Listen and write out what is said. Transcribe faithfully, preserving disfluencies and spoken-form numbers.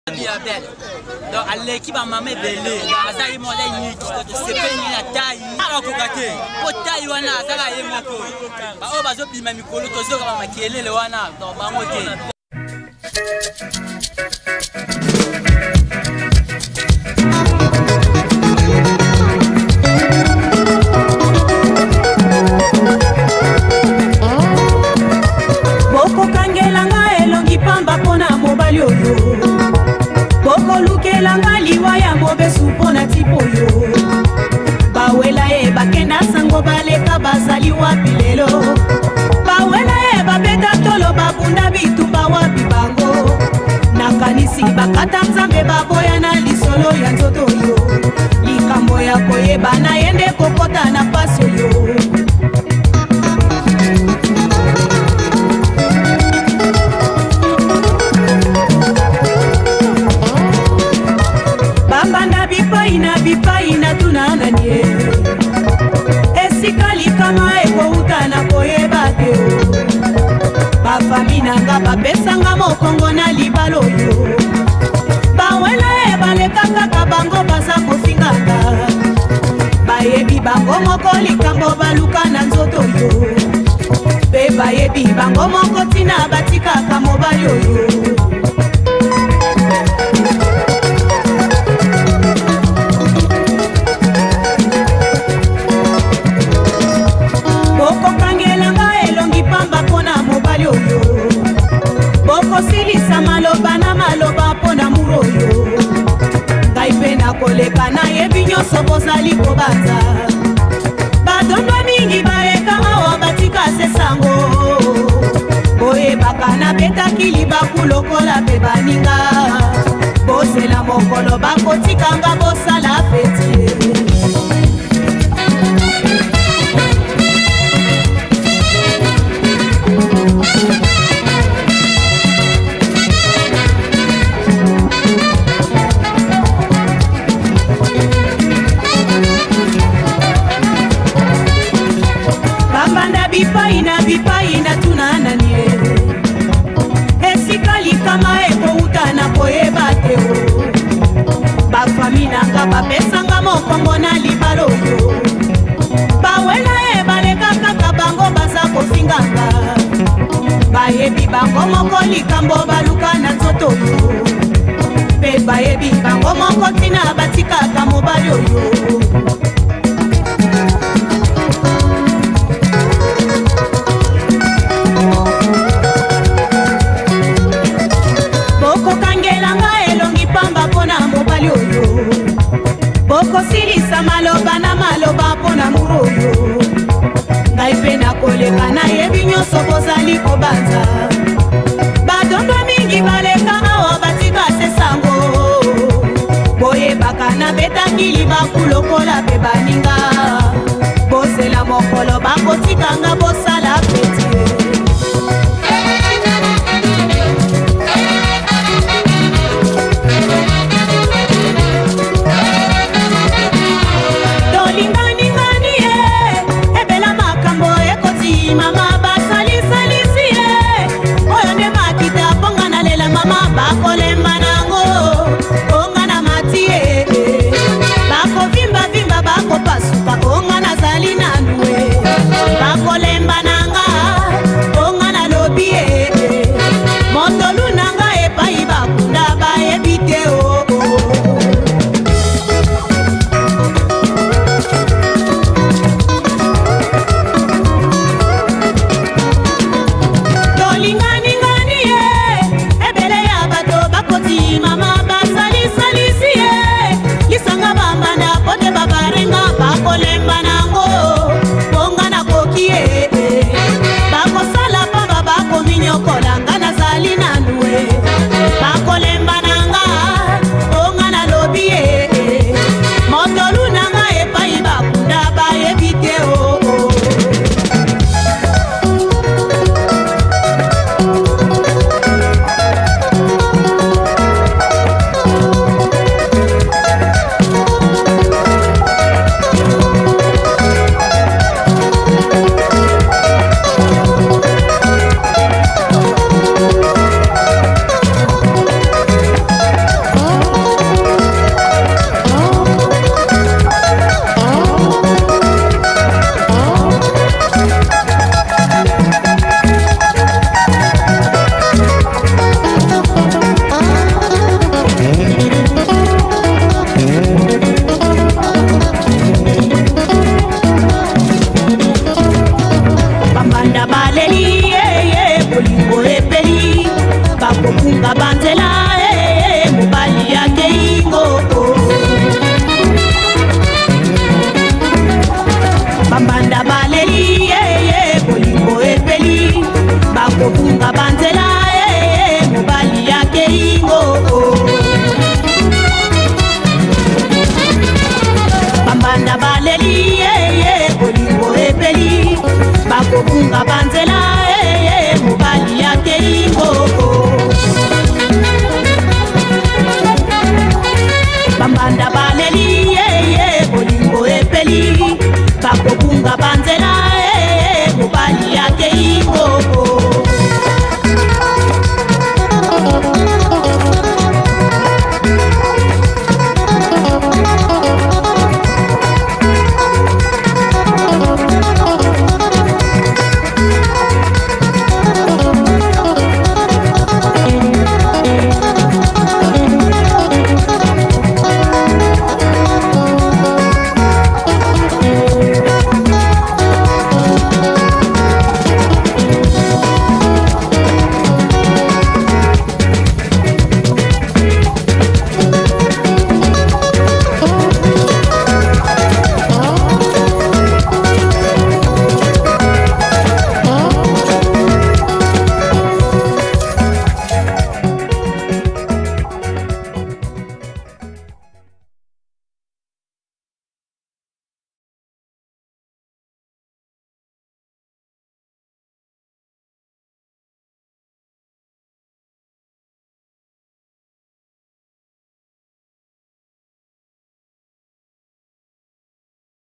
Donc à l'équipe à maman belé, azali mole ni to sepeni na taille. Ara kokate. Po taille wana azala ye moko. Ba o bazo bima mikolo to zo ka makelele wana donc bango te. Boko kangelanga elongi pamba pona mobali oyo. Boko lukelanga liwa ya mobesu pona tipo yo. Bawela e bakenda sango baleka bazali wapi lelo. Bawela e babeta tolo babunda bitumba wapi bango. Nakanisi bakata nzambe baboya na lisolo ya nzoto yo. Likambo ya koyeba na yende kokota na pasi yo. Bambanda bipai na bipai na tunana nie. Esikali kama eko utana koyeba teo. Bafami nanga babesanga mokongo na libalo yo. Bawela e baleka kaka bango basa kofinganga. Bayebi bango moko likambo baluka na nzoto yo. Be bayebi bango moko tina batika kamo balyo yo. Boko kangelanga elongi pamba pona mobali oyo. Boko silisa maloba na maloba pona muro yo. Ngai pe na koleka na yebi nyonso bozali kobanza. Badondo mingi baleka awa batika sesango. Boye baka na betaki libaku lokola pe baninga. Bosela mokolo bakotikanga bosala feti. Bipai na bipai na tunana nie. Esikali kama eko utana koyeba teo. Bafami nanga bapesanga mokongo na libalo yo. Bawela e baleka kaka bango basa kofinganga. Bayebi bango moko likambo baluka na nzoto yo. Pe bayebi bango moko tina batika kamo balyo yo. Boko silisa maloba na maloba pona muro yo. Ngai pe na koleka na yebi nyonso bozali kobanza. Badondo mingi baleka awa batika sesango. Boye baka na betaki libaku lokola pe baninga. Bosela mokolo bakotikanga bosala